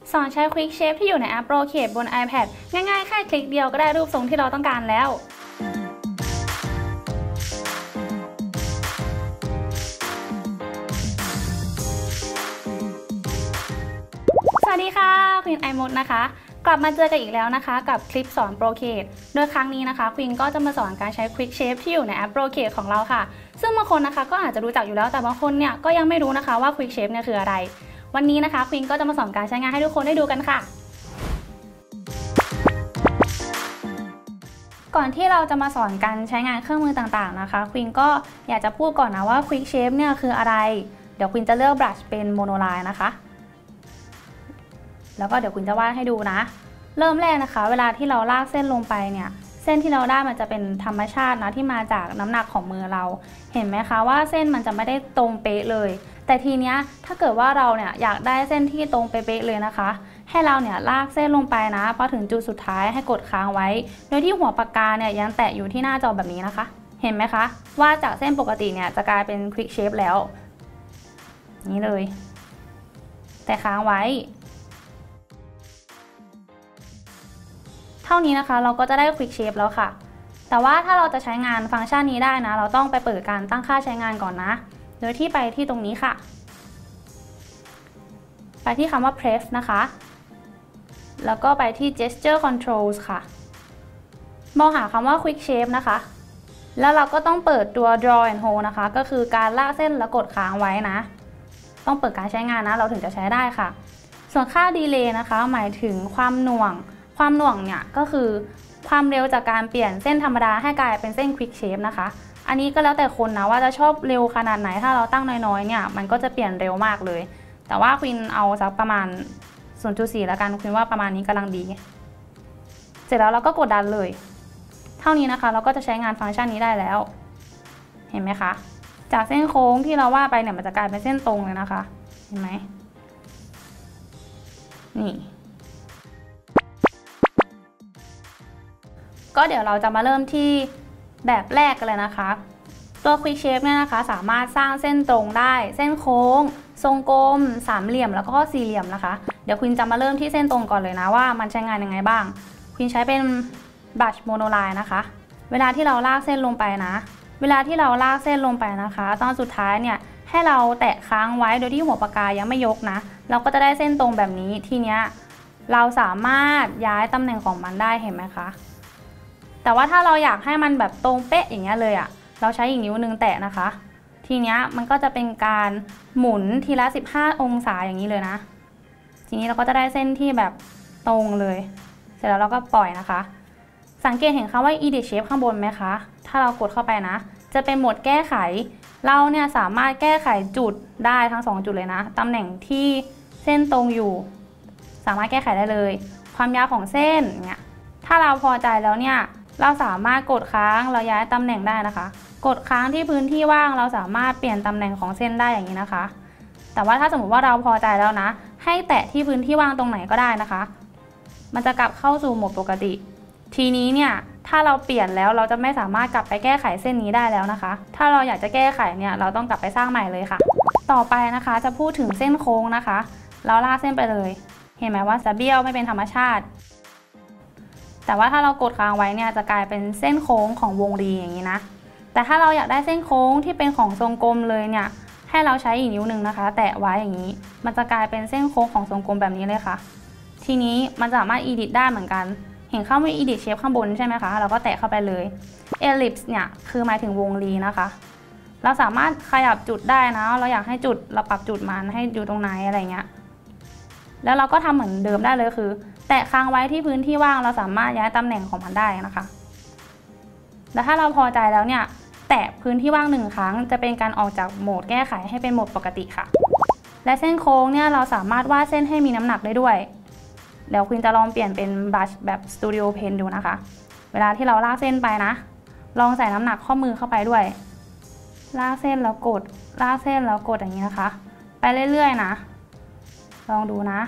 สอนใช้ Quick Shape ที่อยู่ในแอป Procreate บน iPad ง่ายๆแค่คลิกเดียวก็ได้รูปทรงที่เราต้องการแล้วสวัสดีค่ะควีนไอมดนะคะกลับมาเจอกันอีกแล้วนะคะกับคลิปสอน Procreate โดยครั้งนี้นะคะควีนก็จะมาสอนการใช้ Quick Shape ที่อยู่ในแอป Procreate ของเราค่ะซึ่งบางคนนะคะก็อาจจะรู้จักอยู่แล้วแต่บางคนเนี่ยก็ยังไม่รู้นะคะว่า Quick Shape เนี่ยคืออะไรวันนี้นะคะควีนก็จะมาสอนการใช้งานให้ทุกคนได้ดูกันค่ะก่อนที่เราจะมาสอนการใช้งานเครื่องมือต่างๆนะคะควีนก็อยากจะพูดก่อนนะว่า Quick Shape เนี่ยคืออะไรเดี๋ยวควีนจะเลือก brush เป็น monoline นะคะแล้วก็เดี๋ยวคุณจะวาดให้ดูนะเริ่มแรกนะคะเวลาที่เราลากเส้นลงไปเนี่ยเส้นที่เราได้มันจะเป็นธรรมชาตินะที่มาจากน้ำหนักของมือเราเห็นไหมคะว่าเส้นมันจะไม่ได้ตรงเป๊ะเลยแต่ทีเนี้ยถ้าเกิดว่าเราเนี่ยอยากได้เส้นที่ตรงเป๊ะเลยนะคะให้เราเนี่ยลากเส้นลงไปนะพอถึงจุดสุดท้ายให้กดค้างไว้โดยที่หัวปากกาเนี่ยยังแตะอยู่ที่หน้าจอแบบนี้นะคะเห็นไหมคะว่าจากเส้นปกติเนี่ยจะกลายเป็น Quick Shape แล้วนี่เลยแต่ค้างไว้เท่านี้นะคะเราก็จะได้ Quick Shape แล้วค่ะแต่ว่าถ้าเราจะใช้งานฟังก์ชันนี้ได้นะเราต้องไปเปิดการตั้งค่าใช้งานก่อนนะโดยที่ไปที่ตรงนี้ค่ะไปที่คำว่า Pref นะคะแล้วก็ไปที่ Gesture Controls ค่ะมองหาคำว่า Quick Shape นะคะแล้วเราก็ต้องเปิดตัว Draw and Hold นะคะก็คือการลากเส้นแล้วกดค้างไว้นะต้องเปิดการใช้งานนะเราถึงจะใช้ได้ค่ะส่วนค่า Delay นะคะหมายถึงความหน่วงเนี่ยก็คือความเร็วจากการเปลี่ยนเส้นธรรมดาให้กลายเป็นเส้น Quick Shape นะคะอันนี้ก็แล้วแต่คนนะว่าจะชอบเร็วขนาดไหนถ้าเราตั้งน้อยๆเนี่ยมันก็จะเปลี่ยนเร็วมากเลยแต่ว่าควีนเอาสักประมาณ 0.4 แล้วกันควีนว่าประมาณนี้กำลังดีเสร็จแล้วเราก็กดดันเลยเท่านี้นะคะเราก็จะใช้งานฟังก์ชันนี้ได้แล้วเห็นไหมคะจากเส้นโค้งที่เราวาดไปเนี่ยมันจะกลายเป็นเส้นตรงเลยนะคะเห็นไหมนี่ก็เดี๋ยวเราจะมาเริ่มที่แบบแรกกันเลยนะคะตัว Quick Shape เนี่ยนะคะสามารถสร้างเส้นตรงได้เส้นโค้งทรงกลมสามเหลี่ยมแล้วก็สี่เหลี่ยมนะคะเดี๋ยวคุณจะมาเริ่มที่เส้นตรงก่อนเลยนะว่ามันใช้งานยังไงบ้างคุณใช้เป็น brush monoline นะคะเวลาที่เราลากเส้นลงไปนะตอนสุดท้ายเนี่ยให้เราแตะค้างไว้โดยที่หัวปากกายังไม่ยกนะเราก็จะได้เส้นตรงแบบนี้ทีเนี้ยเราสามารถย้ายตำแหน่งของมันได้เห็นไหมคะแต่ว่าถ้าเราอยากให้มันแบบตรงเป๊ะอย่างเงี้ยเลยอะเราใช้อีกนิ้วนึงแตะนะคะทีเนี้ยมันก็จะเป็นการหมุนทีละ15 องศาอย่างนี้เลยนะทีนี้เราก็จะได้เส้นที่แบบตรงเลยเสร็จแล้วเราก็ปล่อยนะคะสังเกตเห็นคำว่า Edit Shape ข้างบนไหมคะถ้าเรากดเข้าไปนะจะเป็นโหมดแก้ไขเราเนี่ยสามารถแก้ไขจุดได้ทั้ง2จุดเลยนะตำแหน่งที่เส้นตรงอยู่สามารถแก้ไขได้เลยความยาวของเส้นเนี่ยถ้าเราพอใจแล้วเนี่ยเราสามารถกดค้างเราย้ายตำแหน่งได้นะคะกดค้างที่พื้นที่ว่างเราสามารถเปลี่ยนตำแหน่งของเส้นได้อย่างนี้นะคะแต่ว่าถ้าสมมติว่าเราพอใจแล้วนะให้แตะที่พื้นที่ว่างตรงไหนก็ได้นะคะมันจะกลับเข้าสู่โหมดปกติทีนี้เนี่ยถ้าเราเปลี่ยนแล้วเราจะไม่สามารถกลับไปแก้ไขเส้นนี้ได้แล้วนะคะถ้าเราอยากจะแก้ไขเนี่ยเราต้องกลับไปสร้างใหม่เลยค่ะต่อไปนะคะจะพูดถึงเส้นโค้งนะคะเราลากเส้นไปเลยเห็นไหมว่าจะเบี้ยวไม่เป็นธรรมชาติแต่ว่าถ้าเรากดค้างไว้เนี่ยจะกลายเป็นเส้นโค้งของวงรีอย่างนี้นะแต่ถ้าเราอยากได้เส้นโค้งที่เป็นของทรงกลมเลยเนี่ยให้เราใช้อีกนิ้วนึงนะคะแตะไว้อย่างนี้มันจะกลายเป็นเส้นโค้งของทรงกลมแบบนี้เลยค่ะทีนี้มันสามารถ edit ได้เหมือนกันเห็นคำว่า edit shape ข้างบนใช่ไหมคะเราก็แตะเข้าไปเลย ellipse เนี่ยคือหมายถึงวงรีนะคะเราสามารถขยับจุดได้นะเราอยากให้จุดเราปรับจุดมันให้อยู่ตรงไหนอะไรเงี้ยแล้วเราก็ทำเหมือนเดิมได้เลยคือแตะค้างไว้ที่พื้นที่ว่างเราสามารถย้ายตำแหน่งของมันได้นะคะแล้วถ้าเราพอใจแล้วเนี่ยแตะพื้นที่ว่าง1 ครั้งจะเป็นการออกจากโหมดแก้ไขให้เป็นโหมดปกติค่ะและเส้นโค้งเนี่ยเราสามารถวาดเส้นให้มีน้ำหนักได้ด้วยเดี๋ยวคุณจะลองเปลี่ยนเป็นบลัชแบบ Studio Pen ดูนะคะเวลาที่เราลากเส้นไปนะลองใส่น้ำหนักข้อมือเข้าไปด้วยลากเส้นแล้วกดลากเส้นแล้วกดอย่างนี้นะคะไปเรื่อยๆนะลองดูนะ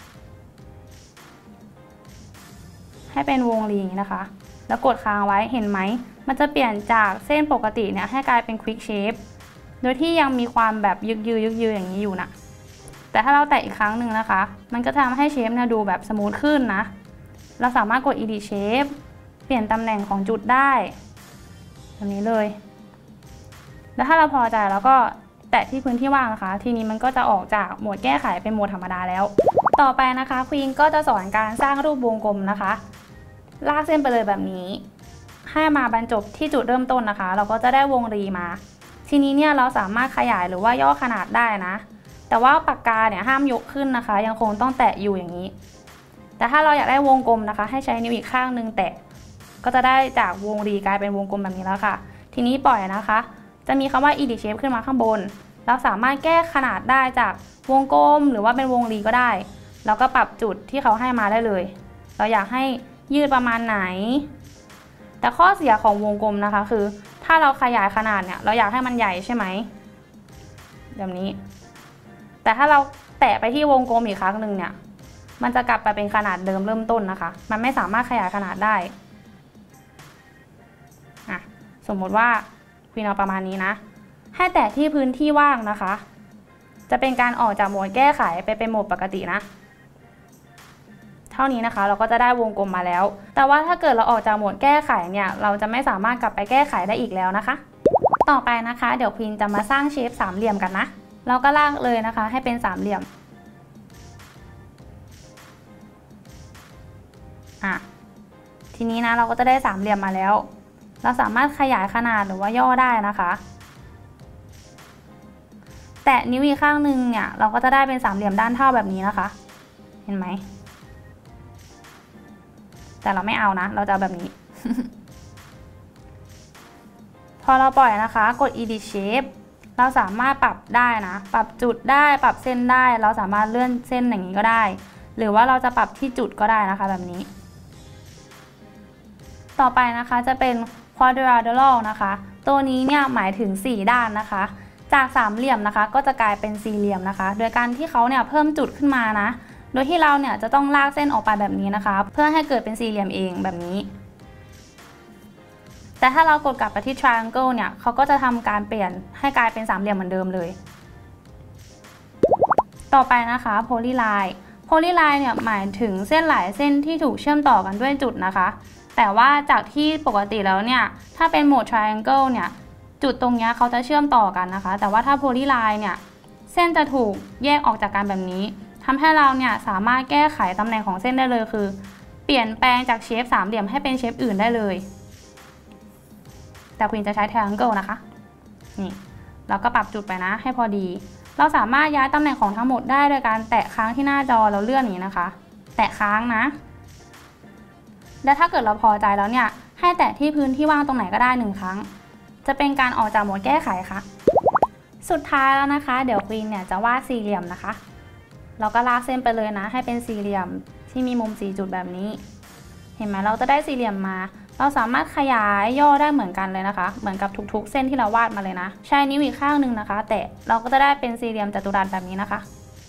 ให้เป็นวงรีนะคะแล้วกดค้างไว้เห็นไหมมันจะเปลี่ยนจากเส้นปกติเนี่ยให้กลายเป็น Quick Shape โดยที่ยังมีความแบบยึกยืออย่างนี้อยู่นะแต่ถ้าเราแตะอีกครั้งหนึ่งนะคะมันก็จะทำให้เชฟเนี่ยดูแบบสมูทขึ้นนะเราสามารถกด Edit Shape เปลี่ยนตำแหน่งของจุดได้แบบนี้เลยแล้วถ้าเราพอใจแล้วก็แตะที่พื้นที่ว่างนะคะทีนี้มันก็จะออกจากโหมดแก้ไขเป็นโหมดธรรมดาแล้วต่อไปนะคะควีนก็จะสอนการสร้างรูปวงกลมนะคะลากเส้นไปเลยแบบนี้ให้มาบรรจบที่จุดเริ่มต้นนะคะเราก็จะได้วงรีมาทีนี้เนี่ยเราสามารถขยายหรือว่าย่อขนาดได้นะแต่ว่าปากกาเนี่ยห้ามยกขึ้นนะคะยังคงต้องแตะอยู่อย่างนี้แต่ถ้าเราอยากได้วงกลมนะคะให้ใช้นิ้วอีกข้างนึงแตะก็จะได้จากวงรีกลายเป็นวงกลมแบบนี้แล้วค่ะทีนี้ปล่อยนะคะจะมีคำว่า Edit Shape ขึ้นมาข้างบนเราสามารถแก้ขนาดได้จากวงกลมหรือว่าเป็นวงรีก็ได้แล้วก็ปรับจุดที่เขาให้มาได้เลยเราอยากให้ยืดประมาณไหนแต่ข้อเสียของวงกลมนะคะคือถ้าเราขยายขนาดเนี่ยเราอยากให้มันใหญ่ใช่ไหมแบบนี้แต่ถ้าเราแตะไปที่วงกลมอีกครั้งหนึ่งเนี่ยมันจะกลับไปเป็นขนาดเดิมเริ่มต้นนะคะมันไม่สามารถขยายขนาดได้สมมติว่าควีนเอาประมาณนี้นะให้แตะที่พื้นที่ว่างนะคะจะเป็นการออกจากโหมดแก้ไขไปเป็นโหมดปกตินะเท่านี้นะคะเราก็จะได้วงกลมมาแล้วแต่ว่าถ้าเกิดเราออกจากโหมดแก้ไขเนี่ยเราจะไม่สามารถกลับไปแก้ไขได้อีกแล้วนะคะต่อไปนะคะเดี๋ยวควีนจะมาสร้างเชฟสามเหลี่ยมกันนะเราก็ลากเลยนะคะให้เป็นสามเหลี่ยมทีนี้นะเราก็จะได้สามเหลี่ยมมาแล้วเราสามารถขยายขนาดหรือว่าย่อได้นะคะแตะนิ้วอีกข้างหนึ่งเนี่ยเราก็จะได้เป็นสามเหลี่ยมด้านเท่าแบบนี้นะคะเห็นไหมแต่เราไม่เอานะเราจะเอาแบบนี้ พอเราปล่อยนะคะกด Edit Shape เราสามารถปรับได้นะปรับจุดได้ปรับเส้นได้เราสามารถเลื่อนเส้นอย่างนี้ก็ได้หรือว่าเราจะปรับที่จุดก็ได้นะคะแบบนี้ต่อไปนะคะจะเป็น quadrilateral นะคะตัวนี้เนี่ยหมายถึง4ด้านนะคะจากสามเหลี่ยมนะคะก็จะกลายเป็นสี่เหลี่ยมนะคะโดยการที่เขาเนี่ยเพิ่มจุดขึ้นมานะโดยที่เราเนี่ยจะต้องลากเส้นออกไปแบบนี้นะคะเพื่อให้เกิดเป็นสี่เหลี่ยมเองแบบนี้แต่ถ้าเรากดกลับไปที่ triangle เนี่ยเขาก็จะทำการเปลี่ยนให้กลายเป็นสามเหลี่ยมเหมือนเดิมเลยต่อไปนะคะ polyline polyline เนี่ยหมายถึงเส้นหลายเส้นที่ถูกเชื่อมต่อกันด้วยจุดนะคะแต่ว่าจากที่ปกติแล้วเนี่ยถ้าเป็นโหมด triangle เนี่ยจุดตรงนี้เขาจะเชื่อมต่อกันนะคะแต่ว่าถ้า polyline เนี่ยเส้นจะถูกแยกออกจากกันแบบนี้ทำให้เราเนี่ยสามารถแก้ไขตำแหน่งของเส้นได้เลยคือเปลี่ยนแปลงจากเชฟสามเหลี่ยมให้เป็นเชฟอื่นได้เลยแต่ควีนจะใช้ triangle นะคะนี่เราก็ปรับจุดไปนะให้พอดีเราสามารถย้ายตำแหน่งของทั้งหมดได้โดยการแตะค้างที่หน้าจอแล้วเลื่อนนี้นะคะแตะค้างนะและถ้าเกิดเราพอใจแล้วเนี่ยให้แตะที่พื้นที่ว่างตรงไหนก็ได้1ครั้งจะเป็นการออกจากโหมดแก้ไขค่ะสุดท้ายแล้วนะคะเดี๋ยวควีนเนี่ยจะวาดสี่เหลี่ยมนะคะเราก็ลากเส้นไปเลยนะให้เป็นสี่เหลี่ยมที่มีมุม4จุดแบบนี้เห็นไหมเราจะได้สี่เหลี่ยมมาเราสามารถขยายย่อได้เหมือนกันเลยนะคะเหมือนกับทุกๆเส้นที่เราวาดมาเลยนะใช้นิ้วอีกข้างหนึ่งนะคะแต่เราก็จะได้เป็นสี่เหลี่ยมจัตุรัสแบบนี้นะคะ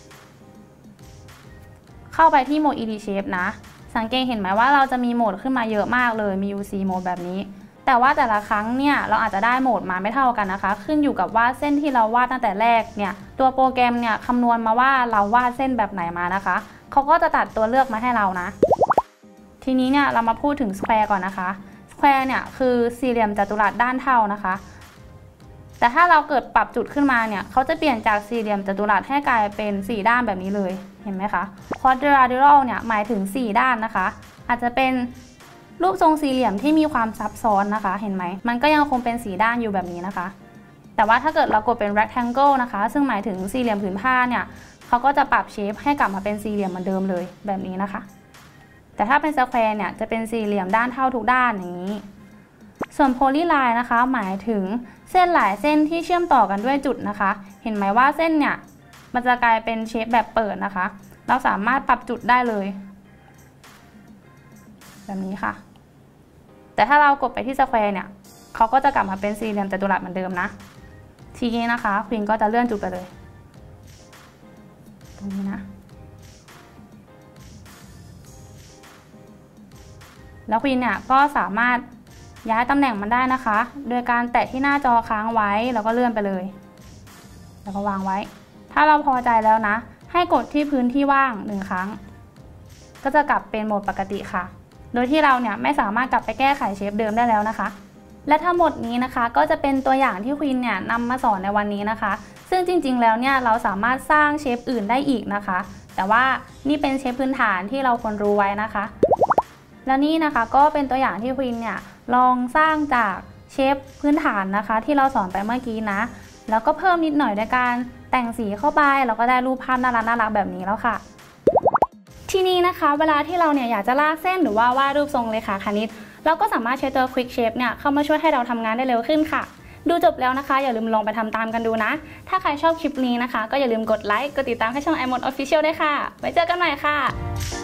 เข้าไปที่โหมด Edit Shape นะสังเกตเห็นไหมว่าเราจะมีโหมดขึ้นมาเยอะมากเลยมี UC โหมดแบบนี้แต่ว่าแต่ละครั้งเนี่ยเราอาจจะได้โหมดมาไม่เท่ากันนะคะขึ้นอยู่กับว่าเส้นที่เราวาดตั้งแต่แรกเนี่ยตัวโปรแกรมเนี่ยคำนวณมาว่าเราวาดเส้นแบบไหนมานะคะเขาก็จะตัดตัวเลือกมาให้เรานะทีนี้เนี่ยเรามาพูดถึง Square ก่อนนะคะ Square เนี่ยคือสี่เหลี่ยมจัตุรัสด้านเท่านะคะแต่ถ้าเราเกิดปรับจุดขึ้นมาเนี่ยเขาจะเปลี่ยนจากสี่เหลี่ยมจัตุรัสให้กลายเป็น4ด้านแบบนี้เลยเห็นไหมคะ Quadrilateral เนี่ยหมายถึง4ด้านนะคะอาจจะเป็นรูปทรงสี่เหลี่ยมที่มีความซับซ้อนนะคะเห็นไหมมันก็ยังคงเป็น4ด้านอยู่แบบนี้นะคะแต่ว่าถ้าเกิดเรากดเป็น rectangle นะคะซึ่งหมายถึงสี่เหลี่ยมผืนผ้าเนี่ยเขาก็จะปรับเชฟให้กลับมาเป็นสี่เหลี่ยมเหมือนเดิมเลยแบบนี้นะคะแต่ถ้าเป็น square เนี่ยจะเป็นสี่เหลี่ยมด้านเท่าทุกด้านอย่างนี้ส่วน polyline นะคะหมายถึงเส้นหลายเส้นที่เชื่อมต่อกันด้วยจุดนะคะเห็นไหมว่าเส้นเนี่ยมันจะกลายเป็นเชฟแบบเปิดนะคะเราสามารถปรับจุดได้เลยแบบนี้ค่ะแต่ถ้าเรากดไปที่ square เนี่ยเขาก็จะกลับมาเป็นสี่เหลี่ยมจัตุรัสเหมือนเดิมนะทีนี้นะคะควีนก็จะเลื่อนจุดไปเลยตรงนี้นะแล้วควีนเนี่ยก็สามารถย้ายตำแหน่งมันได้นะคะโดยการแตะที่หน้าจอค้างไว้แล้วก็เลื่อนไปเลยแล้วก็วางไว้ถ้าเราพอใจแล้วนะให้กดที่พื้นที่ว่าง1ครั้งก็จะกลับเป็นโหมดปกติค่ะโดยที่เราเนี่ยไม่สามารถกลับไปแก้ไขเชฟเดิมได้แล้วนะคะและทั้งหมดนี้นะคะก็จะเป็นตัวอย่างที่ควีนเนี่ยนำมาสอนในวันนี้นะคะซึ่งจริงๆแล้วเนี่ยเราสามารถสร้างเชฟอื่นได้อีกนะคะแต่ว่านี่เป็นเชฟพื้นฐานที่เราควรรู้ไว้นะคะและนี่นะคะก็เป็นตัวอย่างที่ควีนเนี่ยลองสร้างจากเชฟพื้นฐานนะคะที่เราสอนไปเมื่อกี้นะแล้วก็เพิ่มนิดหน่อยด้วยการแต่งสีเข้าไปแล้วก็ได้รูปภาพน่ารักแบบนี้แล้วค่ะทีนี้นะคะเวลาที่เราเนี่ยอยากจะลากเส้นหรือว่าวาดรูปทรงเลขาคณิตเราก็สามารถใช้ตัว Quick Shape เนี่ยเข้ามาช่วยให้เราทำงานได้เร็วขึ้นค่ะดูจบแล้วนะคะอย่าลืมลองไปทำตามกันดูนะถ้าใครชอบคลิปนี้นะคะก็อย่าลืมกดไลค์กดติดตามให้ช่อง iMode Official ด้วยค่ะไว้เจอกันใหม่ค่ะ